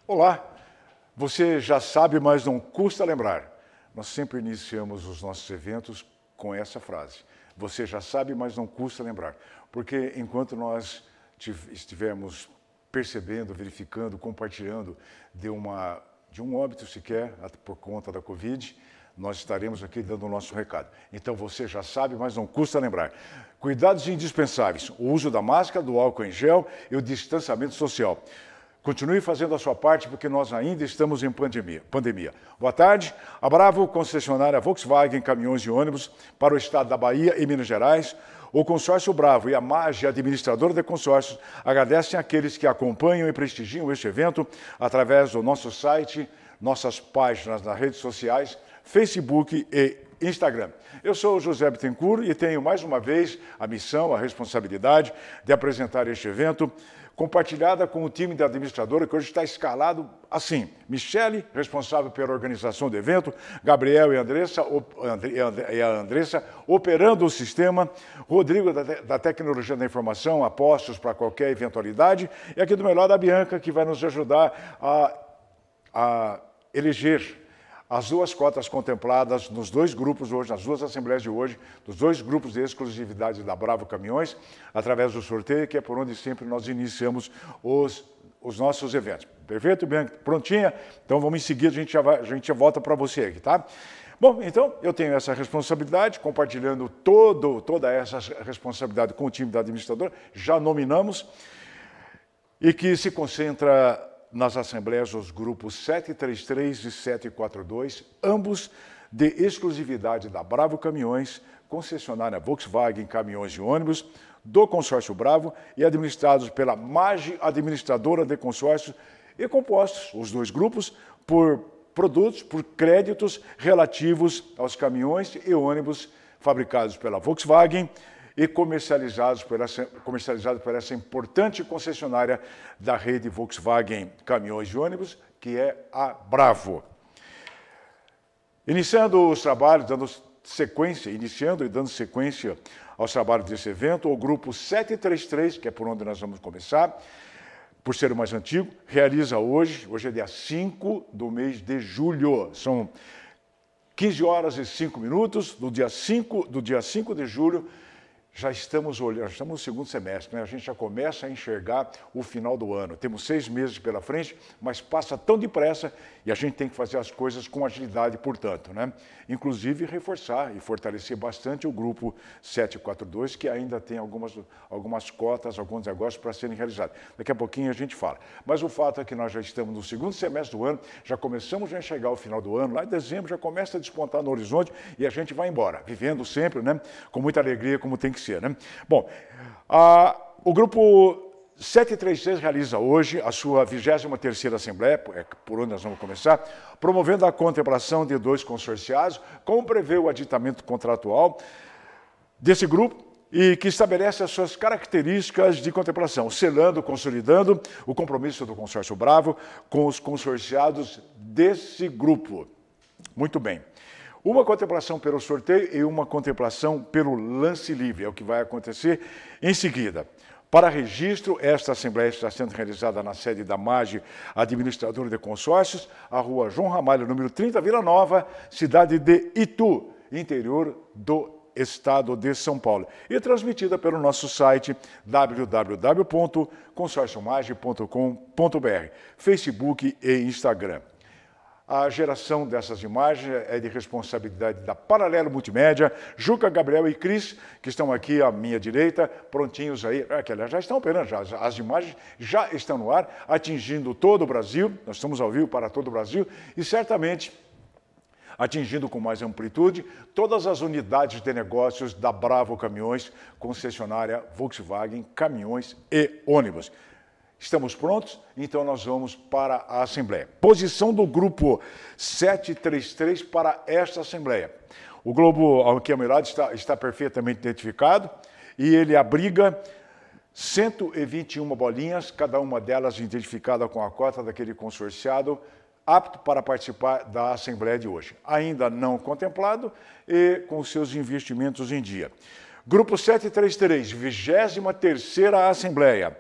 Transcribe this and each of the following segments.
Olá, você já sabe, mas não custa lembrar. Nós sempre iniciamos os nossos eventos com essa frase. Você já sabe, mas não custa lembrar. Porque enquanto nós estivermos percebendo, verificando, compartilhando de um óbito sequer por conta da Covid, nós estaremos aqui dando o nosso recado. Então você já sabe, mas não custa lembrar. Cuidados indispensáveis, o uso da máscara, do álcool em gel e o distanciamento social. Continue fazendo a sua parte, porque nós ainda estamos em pandemia. Boa tarde. A Bravo, concessionária Volkswagen Caminhões e Ônibus para o estado da Bahia e Minas Gerais. O consórcio Bravo e a MAGE, administradora de consórcios, agradecem àqueles que acompanham e prestigiam este evento através do nosso site, nossas páginas nas redes sociais, Facebook e Instagram. Eu sou o José Bittencourt e tenho mais uma vez a missão, a responsabilidade de apresentar este evento, compartilhada com o time da administradora, que hoje está escalado assim. Michele, responsável pela organização do evento, Gabriel e a Andressa, operando o sistema, Rodrigo, da tecnologia da informação, apostos para qualquer eventualidade, e aqui do meu lado a Bianca, que vai nos ajudar a eleger as duas cotas contempladas nos dois grupos hoje, nas duas assembleias de hoje, dos dois grupos de exclusividade da Bravo Caminhões, através do sorteio, que é por onde sempre nós iniciamos os nossos eventos. Perfeito, Bianca? Prontinha? Então vamos em seguida, a gente já volta para você aqui, tá? Bom, então eu tenho essa responsabilidade, compartilhando toda essa responsabilidade com o time da administradora, já nominamos, e que se concentra nas assembleias dos grupos 733 e 742, ambos de exclusividade da Bravo Caminhões, concessionária Volkswagen Caminhões e Ônibus, do consórcio Bravo e administrados pela MAGE, administradora de consórcios, e compostos, os dois grupos, por produtos, por créditos relativos aos caminhões e ônibus fabricados pela Volkswagen, e comercializados por essa importante concessionária da rede Volkswagen Caminhões e Ônibus, que é a Bravo. Iniciando e dando sequência aos trabalhos desse evento, o grupo 733, que é por onde nós vamos começar, por ser o mais antigo, realiza hoje é dia 5 do mês de julho, são 15 horas e 5 minutos, do dia 5 de julho, já estamos no segundo semestre, né? A gente já começa a enxergar o final do ano. Temos 6 meses pela frente, mas passa tão depressa e a gente tem que fazer as coisas com agilidade, portanto, né? Inclusive reforçar e fortalecer bastante o grupo 742, que ainda tem algumas cotas, alguns negócios para serem realizados. Daqui a pouquinho a gente fala. Mas o fato é que nós já estamos no segundo semestre do ano, já começamos a enxergar o final do ano, lá em dezembro já começa a despontar no horizonte e a gente vai embora, vivendo sempre, né? Com muita alegria, como tem que ser, né? Bom, o grupo 736 realiza hoje a sua 23ª Assembleia, por onde nós vamos começar, promovendo a contemplação de 2 consorciados, como prevê o aditamento contratual desse grupo, e que estabelece as suas características de contemplação, selando, consolidando o compromisso do consórcio Bravo com os consorciados desse grupo. Muito bem. Uma contemplação pelo sorteio e uma contemplação pelo lance livre, é o que vai acontecer em seguida. Para registro, esta Assembleia está sendo realizada na sede da MAGE, administradora de consórcios, a rua João Ramalho, número 30, Vila Nova, cidade de Itu, interior do estado de São Paulo. E transmitida pelo nosso site www.consorciomage.com.br, Facebook e Instagram. A geração dessas imagens é de responsabilidade da Paralelo Multimédia, Juca, Gabriel e Cris, que estão aqui à minha direita, prontinhos aí, que aliás já estão operando, as imagens já estão no ar, atingindo todo o Brasil, nós estamos ao vivo para todo o Brasil, e certamente atingindo com mais amplitude todas as unidades de negócios da Bravo Caminhões, concessionária Volkswagen Caminhões e Ônibus. Estamos prontos? Então nós vamos para a Assembleia. Posição do grupo 733 para esta Assembleia. O globo aqui ao meu lado está perfeitamente identificado e ele abriga 121 bolinhas, cada uma delas identificada com a cota daquele consorciado, apto para participar da Assembleia de hoje. Ainda não contemplado e com seus investimentos em dia. Grupo 733, 23ª Assembleia.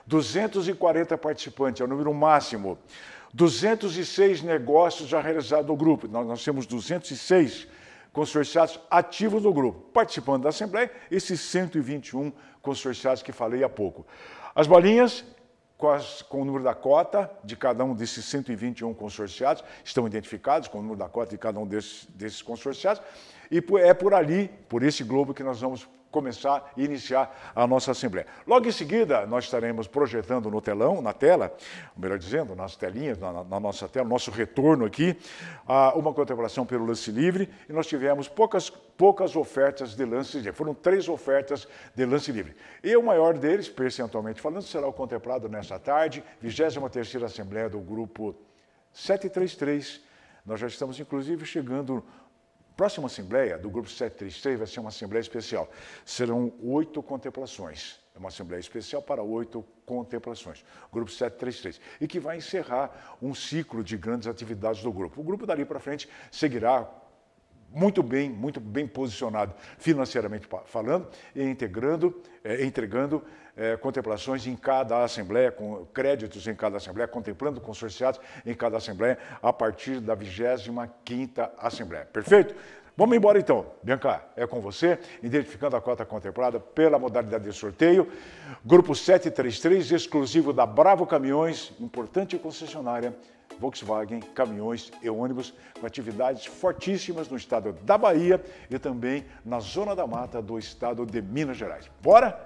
240 participantes, é o número máximo. 206 negócios já realizados no grupo. Nós temos 206 consorciados ativos no grupo, participando da Assembleia, esses 121 consorciados que falei há pouco. As bolinhas, com o número da cota de cada um desses 121 consorciados, estão identificados com o número da cota de cada um desses consorciados, e é por ali, por esse globo, que nós vamos começar e iniciar a nossa Assembleia. Logo em seguida, nós estaremos projetando no telão, na tela, melhor dizendo, nas telinhas, na nossa tela, nosso retorno aqui, uma contemplação pelo lance livre, e nós tivemos poucas ofertas de lance livre. Foram 3 ofertas de lance livre. E o maior deles, percentualmente falando, será o contemplado nesta tarde, 23ª Assembleia do Grupo 733. Nós já estamos, inclusive, chegando. Próxima Assembleia do Grupo 733 vai ser uma Assembleia especial. Serão 8 contemplações. É uma Assembleia especial para 8 contemplações. Grupo 733. E que vai encerrar um ciclo de grandes atividades do grupo. O grupo dali para frente seguirá muito bem posicionado financeiramente falando, e entregando contemplações em cada Assembleia, com créditos em cada Assembleia, contemplando consorciados em cada Assembleia, a partir da 25ª Assembleia. Perfeito? Vamos embora então. Bianca, é com você, identificando a cota contemplada pela modalidade de sorteio. Grupo 733, exclusivo da Bravo Caminhões, importante concessionária, Volkswagen, caminhões e ônibus, com atividades fortíssimas no estado da Bahia e também na Zona da Mata do estado de Minas Gerais. Bora?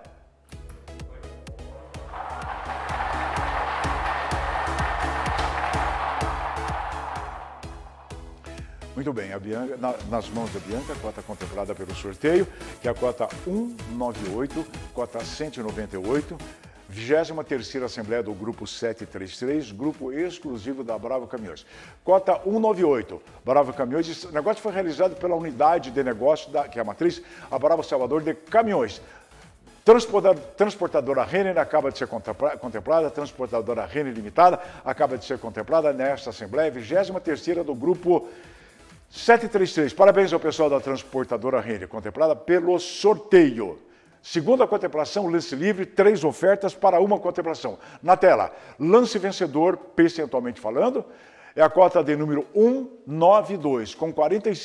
Muito bem, a Bianca, nas mãos da Bianca, a cota contemplada pelo sorteio, que é a cota 198, cota 198, 23ª Assembleia do Grupo 733, grupo exclusivo da Bravo Caminhões. Cota 198, Bravo Caminhões. O negócio foi realizado pela unidade de negócio, que é a matriz, a Bravo Salvador de Caminhões. Transportadora Renner acaba de ser contemplada, transportadora Renner Limitada acaba de ser contemplada nesta Assembleia, 23ª do Grupo 733. Parabéns ao pessoal da transportadora Renner, contemplada pelo sorteio. Segunda contemplação, lance livre, 3 ofertas para uma contemplação. Na tela, lance vencedor, percentualmente falando, é a cota de número 192, com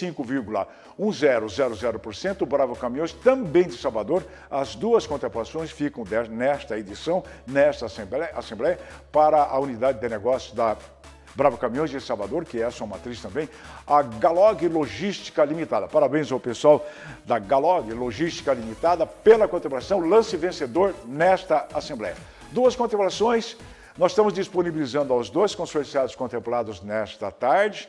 45,1000%, Bravo Caminhões, também de Salvador. As 2 contemplações ficam nesta edição, nesta Assembleia, para a unidade de negócios da Bravo Caminhões de Salvador, que é a sua matriz também, a Galog Logística Limitada. Parabéns ao pessoal da Galog Logística Limitada pela contemplação, lance vencedor nesta Assembleia. 2 contemplações, nós estamos disponibilizando aos 2 consorciados contemplados nesta tarde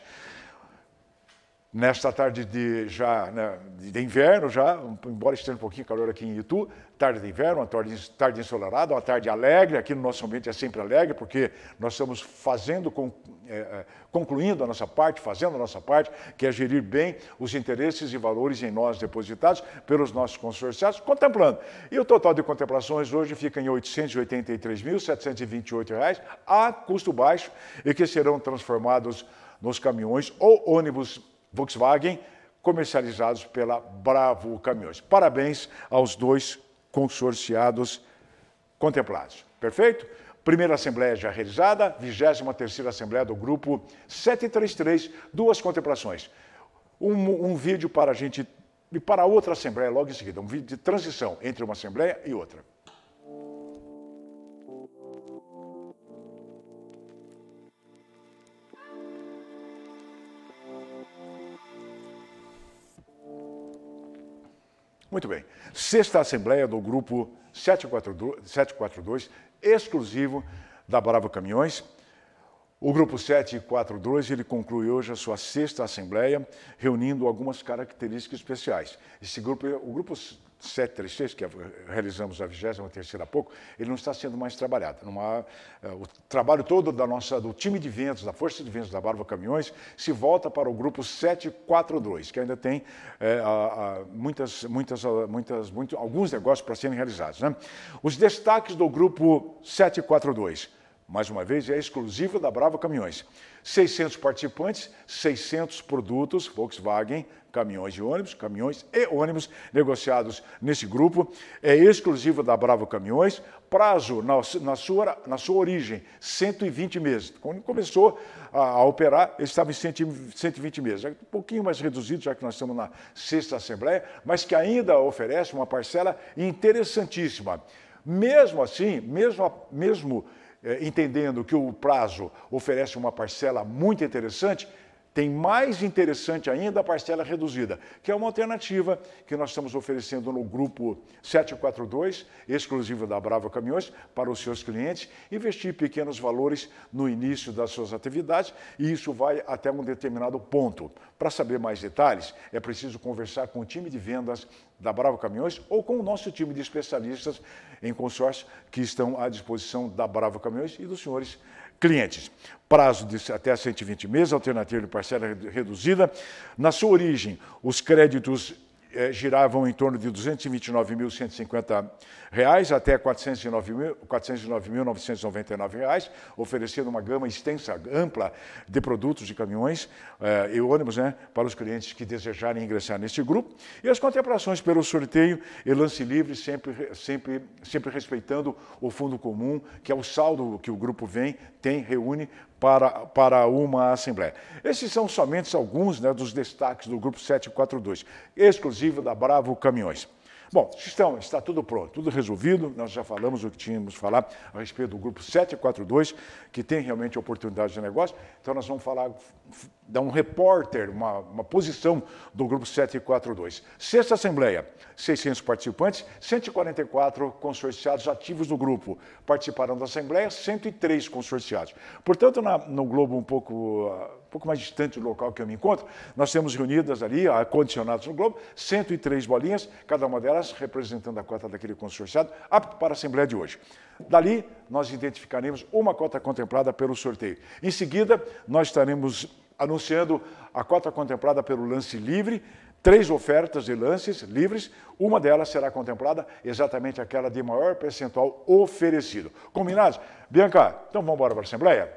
de inverno, embora esteja um pouquinho calor aqui em Itu, tarde de inverno, uma tarde ensolarada, uma tarde alegre. Aqui no nosso ambiente é sempre alegre, porque nós estamos concluindo a nossa parte, fazendo a nossa parte, que é gerir bem os interesses e valores em nós depositados pelos nossos consorciados, contemplando. E o total de contemplações hoje fica em R$ 883.728, a custo baixo, e que serão transformados nos caminhões ou ônibus Volkswagen, comercializados pela Bravo Caminhões. Parabéns aos 2 consorciados contemplados. Perfeito? Primeira Assembleia já realizada, 23ª Assembleia do Grupo 733, 2 contemplações. Um vídeo para a gente e para outra Assembleia logo em seguida, um vídeo de transição entre uma Assembleia e outra. Muito bem. 6ª Assembleia do Grupo 742, exclusivo da Bravo Caminhões. O Grupo 742, ele conclui hoje a sua 6ª Assembleia, reunindo algumas características especiais. Esse grupo, o Grupo 736, que realizamos a 23ª há pouco, ele não está sendo mais trabalhado. O trabalho todo do time de vendas, da força de vendas da Bravo Caminhões, se volta para o Grupo 742, que ainda tem alguns negócios para serem realizados, né? Os destaques do Grupo 742. mais uma vez, é exclusiva da Bravo Caminhões. 600 participantes, 600 produtos Volkswagen, caminhões e ônibus negociados nesse grupo. É exclusivo da Bravo Caminhões. Prazo, na sua origem, 120 meses. Quando começou a operar, ele estava em 120 meses. Um pouquinho mais reduzido, já que nós estamos na 6ª Assembleia, mas que ainda oferece uma parcela interessantíssima. Mesmo assim, mesmo entendendo que o prazo oferece uma parcela muito interessante, tem mais interessante ainda a parcela reduzida, que é uma alternativa que nós estamos oferecendo no grupo 742, exclusivo da Bravo Caminhões, para os seus clientes, investir pequenos valores no início das suas atividades, e isso vai até um determinado ponto. Para saber mais detalhes, é preciso conversar com o time de vendas da Bravo Caminhões ou com o nosso time de especialistas em consórcio que estão à disposição da Bravo Caminhões e dos senhores clientes. Prazo de até 120 meses, alternativa de parcela reduzida. Na sua origem, os créditos giravam em torno de R$ 229.150 até R$ 409.999, oferecendo uma gama extensa, ampla de produtos de caminhões e ônibus, né, para os clientes que desejarem ingressar neste grupo. E as contemplações pelo sorteio e lance livre, sempre respeitando o fundo comum, que é o saldo que o grupo reúne para uma assembleia. Esses são somente alguns, né, dos destaques do grupo 742, exclusivo da Bravo Caminhões. Bom, está tudo pronto, tudo resolvido, nós já falamos o que tínhamos que falar a respeito do grupo 742, que tem realmente oportunidade de negócio, então nós vamos dar um repórter, uma posição do grupo 742. 6ª Assembleia, 600 participantes, 144 consorciados ativos do grupo. Participaram da Assembleia 103 consorciados. Portanto, no globo um pouco mais distante do local que eu me encontro, nós temos reunidas ali, acondicionados no globo, 103 bolinhas, cada uma delas representando a cota daquele consorciado, apto para a Assembleia de hoje. Dali, nós identificaremos uma cota contemplada pelo sorteio. Em seguida, nós estaremos anunciando a cota contemplada pelo lance livre, 3 ofertas de lances livres, uma delas será contemplada exatamente aquela de maior percentual oferecido. Combinados? Bianca, então vamos embora para a Assembleia?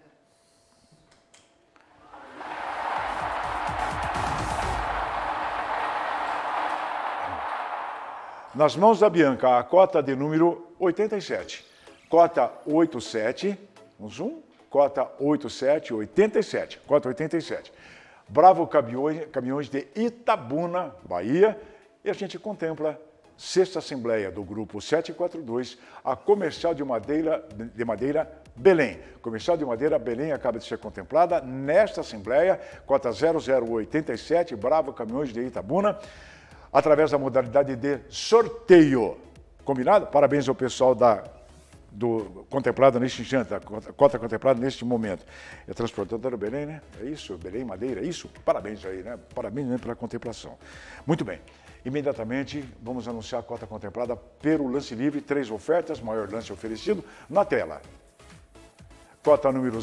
Nas mãos da Bianca, a cota de número 87. Cota 87, cota 87, cota 87. Bravo Caminhões de Itabuna, Bahia, e a gente contempla 6ª Assembleia do Grupo 742, a Comercial de Madeira Belém. Comercial de Madeira Belém acaba de ser contemplada nesta Assembleia, cota 0087, Bravo Caminhões de Itabuna, através da modalidade de sorteio. Combinado? Parabéns ao pessoal contemplado neste instante, a cota contemplada neste momento. É transportadora Belém, né? É isso? Belém, Madeira, é isso? Parabéns aí, né? Parabéns, né, pela contemplação. Muito bem. Imediatamente vamos anunciar a cota contemplada pelo lance livre, 3 ofertas, maior lance oferecido, na tela. Cota número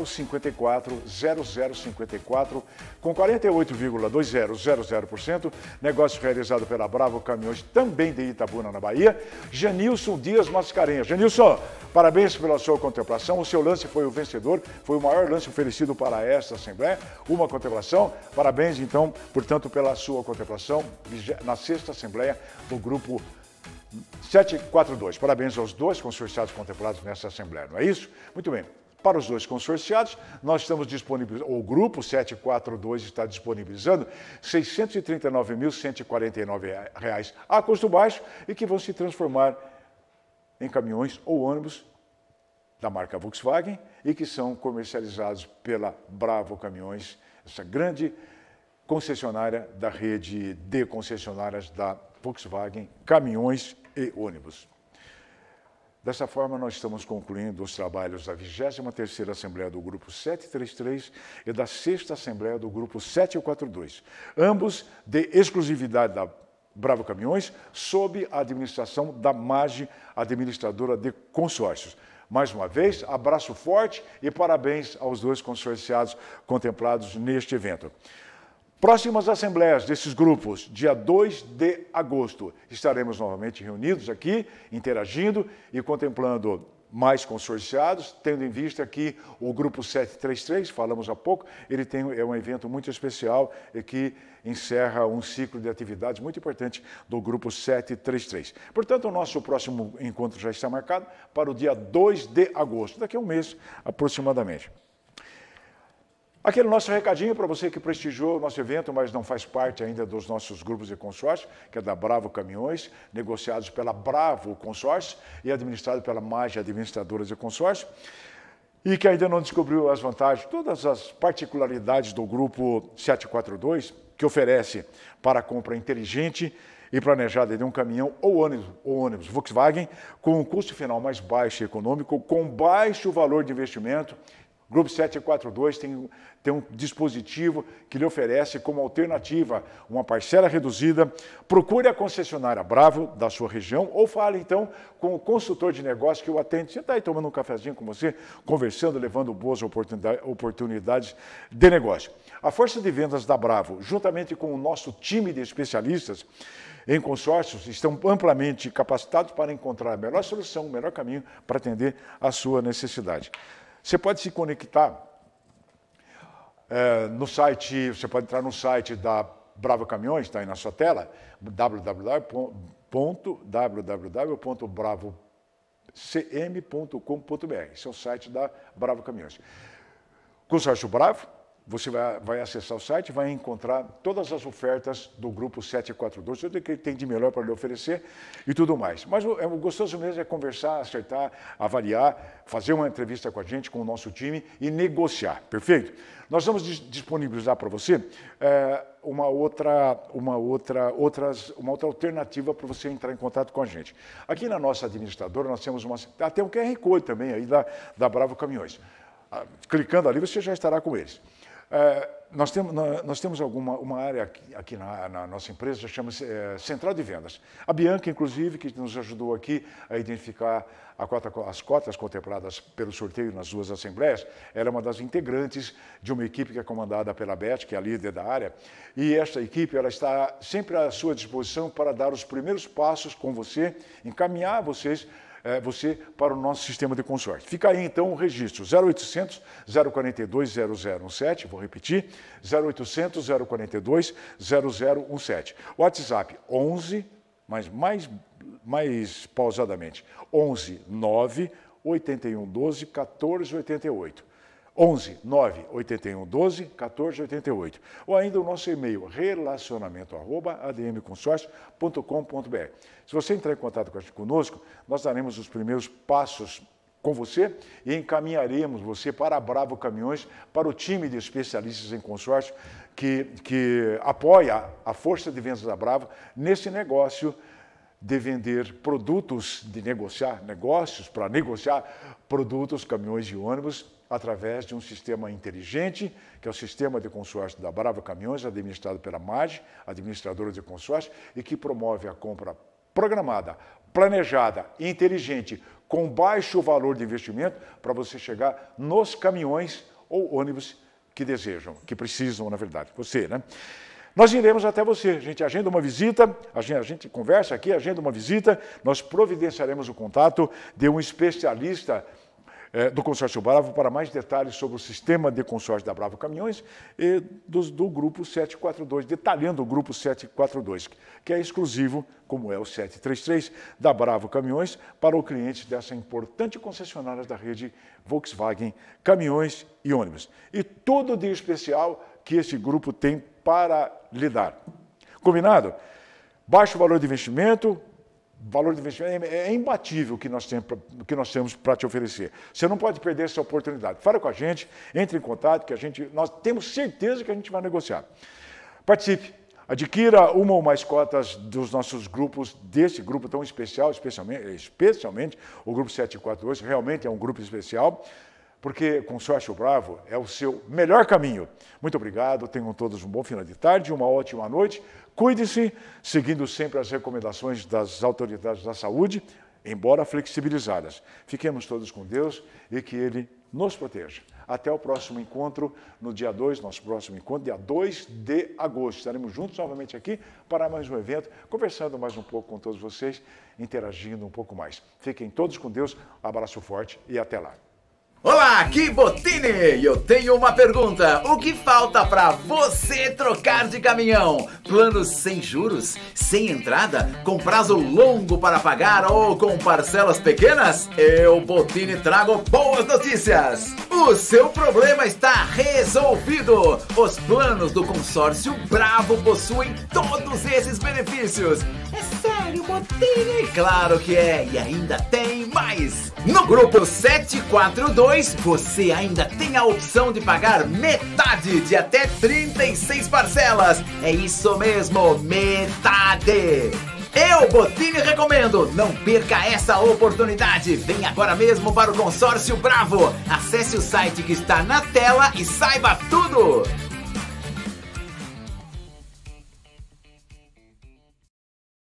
0054, com 48,2000%, negócio realizado pela Bravo Caminhões, também de Itabuna, na Bahia, Janilson Dias Mascarenhas. Janilson, parabéns pela sua contemplação, o seu lance foi o vencedor, foi o maior lance oferecido para esta Assembleia, uma contemplação, parabéns então, portanto, pela sua contemplação na 6ª Assembleia do Grupo 742. Parabéns aos 2 consorciados contemplados nessa Assembleia, não é isso? Muito bem. Para os 2 consorciados, nós estamos disponibilizando, o Grupo 742 está disponibilizando R$ 639.149 a custo baixo e que vão se transformar em caminhões ou ônibus da marca Volkswagen e que são comercializados pela Bravo Caminhões, essa grande concessionária da rede de concessionárias da Volkswagen, caminhões e ônibus. Dessa forma, nós estamos concluindo os trabalhos da 23ª Assembleia do Grupo 733 e da 6ª Assembleia do Grupo 742, ambos de exclusividade da Bravo Caminhões, sob a administração da MAGE, administradora de consórcios. Mais uma vez, abraço forte e parabéns aos 2 consorciados contemplados neste evento. Próximas assembleias desses grupos, dia 2 de agosto, estaremos novamente reunidos aqui, interagindo e contemplando mais consorciados, tendo em vista que o Grupo 733, falamos há pouco, é um evento muito especial e que encerra um ciclo de atividades muito importante do Grupo 733. Portanto, o nosso próximo encontro já está marcado para o dia 2 de agosto, daqui a um mês aproximadamente. Aquele nosso recadinho para você que prestigiou o nosso evento, mas não faz parte ainda dos nossos grupos de consórcio, que é da Bravo Caminhões, negociados pela Bravo Consórcio e administrado pela MAGE Administradoras de Consórcio, e que ainda não descobriu as vantagens, todas as particularidades do grupo 742, que oferece para a compra inteligente e planejada de um caminhão ou ônibus Volkswagen, com um custo final mais baixo e econômico, com baixo valor de investimento. O Grupo 742 tem um dispositivo que lhe oferece como alternativa uma parcela reduzida. Procure a concessionária Bravo da sua região ou fale, então, com o consultor de negócio que o atende. Você está aí tomando um cafezinho com você, conversando, levando boas oportunidades de negócio. A força de vendas da Bravo, juntamente com o nosso time de especialistas em consórcios, estão amplamente capacitados para encontrar a melhor solução, o melhor caminho para atender a sua necessidade. Você pode se conectar no site, você pode entrar no site da Bravo Caminhões, está aí na sua tela, www.bravocm.com.br. Esse é o site da Bravo Caminhões. Consórcio Bravo, você vai acessar o site, vai encontrar todas as ofertas do Grupo 742, tudo que ele tem de melhor para lhe oferecer e tudo mais. Mas o gostoso mesmo é conversar, acertar, avaliar, fazer uma entrevista com a gente, com o nosso time e negociar, perfeito? Nós vamos disponibilizar para você uma outra alternativa para você entrar em contato com a gente. Aqui na nossa administradora nós temos até um QR Code também aí da Bravo Caminhões. Clicando ali você já estará com eles. Nós temos uma área aqui na nossa empresa, chama-se Central de Vendas. A Bianca, inclusive, que nos ajudou aqui a identificar as cotas contempladas pelo sorteio nas duas assembleias, ela é uma das integrantes de uma equipe que é comandada pela Beth, que é a líder da área, e esta equipe ela está sempre à sua disposição para dar os primeiros passos com você, encaminhar você para o nosso sistema de consórcio. Fica aí, então, o registro 0800 042 0017, vou repetir, 0800 042 0017. WhatsApp 11, mas mais pausadamente, 11 9 81 12 14 88. 11 9 81 12 14 88. Ou ainda o nosso e-mail, relacionamento@admconsórcio.com.br. Se você entrar em contato conosco, nós daremos os primeiros passos com você e encaminharemos você para a Bravo Caminhões, para o time de especialistas em consórcio que apoia a força de vendas da Bravo nesse negócio de vender produtos, de negociar negócios, para negociar produtos, caminhões e ônibus, através de um sistema inteligente, que é o sistema de consórcio da Bravo Caminhões, administrado pela MAGE, administradora de consórcio, e que promove a compra programada, planejada e inteligente, com baixo valor de investimento, para você chegar nos caminhões ou ônibus que desejam, que precisam, na verdade, você, né? Nós iremos até você, a gente agenda uma visita, a gente conversa aqui, agenda uma visita, nós providenciaremos o contato de um especialista do Consórcio Bravo para mais detalhes sobre o sistema de consórcio da Bravo Caminhões e do Grupo 742, detalhando o Grupo 742, que é exclusivo, como é o 733, da Bravo Caminhões, para o cliente dessa importante concessionária da rede Volkswagen Caminhões e Ônibus. E tudo de especial que esse grupo tem para lhe dar. Combinado? Baixo valor de investimento, é imbatível o que nós temos para te oferecer. Você não pode perder essa oportunidade. Fala com a gente, entre em contato, que nós temos certeza que a gente vai negociar. Participe, adquira uma ou mais cotas dos nossos grupos, desse grupo tão especial, especialmente o Grupo 742, realmente é um grupo especial, porque Consórcio Bravo é o seu melhor caminho. Muito obrigado, tenham todos um bom final de tarde, uma ótima noite. Cuide-se, seguindo sempre as recomendações das autoridades da saúde. embora flexibilizadas. Fiquemos todos com Deus e que Ele nos proteja. Até o próximo encontro, no dia 2, nosso próximo encontro, dia 2 de agosto. Estaremos juntos novamente aqui para mais um evento, conversando mais um pouco com todos vocês, interagindo um pouco mais. Fiquem todos com Deus, um abraço forte e até lá. Olá, aqui Bottini! E eu tenho uma pergunta. O que falta para você trocar de caminhão? Planos sem juros? Sem entrada? Com prazo longo para pagar ou com parcelas pequenas? Eu, Bottini, trago boas notícias! O seu problema está resolvido! Os planos do consórcio Bravo possuem todos esses benefícios! É sério, Bottini? Claro que é! E ainda tem mais! No grupo 742, você ainda tem a opção de pagar metade de até 36 parcelas. É isso mesmo, metade! Eu, Bottini, recomendo! Não perca essa oportunidade! Vem agora mesmo para o Consórcio Bravo! Acesse o site que está na tela e saiba tudo!